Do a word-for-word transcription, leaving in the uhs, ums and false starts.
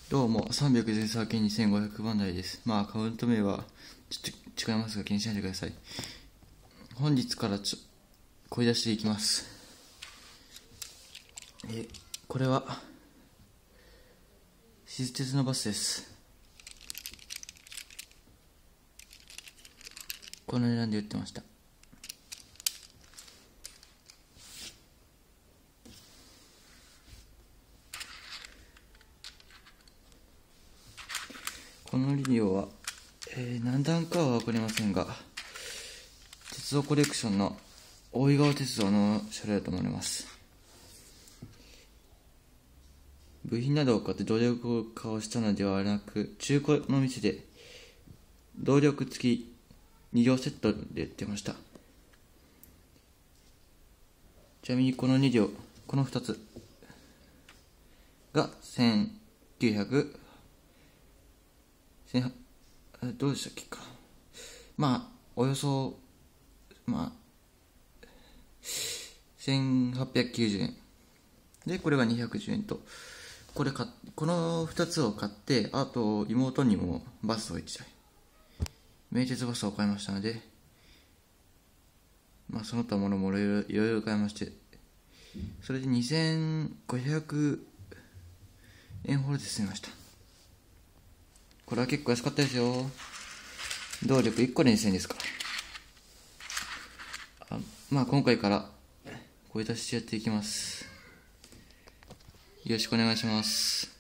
どうも、さんびゃくじゅうさんけんにせんごひゃくばん台です。まあ、カウント名はちょっと違いますが、気にしないでください。本日からちょ声出していきます。え、これは、私鉄のバスです。この値段で売ってました。このリディオは、えー、何段かは分かりませんが、鉄道コレクションの大井川鉄道の車両だと思います。部品などを買って動力化をしたのではなく、中古の店で動力付きに両セットで売ってました。ちなみにこのに両、このふたつがせんきゅうひゃく、どうでしたっけか。まあ、およそ、まあ、せんはっぴゃくきゅうじゅうえん。で、これがにひゃくじゅうえんと。これか、このふたつを買って、あと妹にもバスをいちだい。名鉄バスを買いましたので、まあその他ものもいろいろ買いまして、それでにせんごひゃくえんほどで済みました。これは結構安かったですよ。動力いっこでにせんえんですから。あまあ今回から声出ししてやっていきます。よろしくお願いします。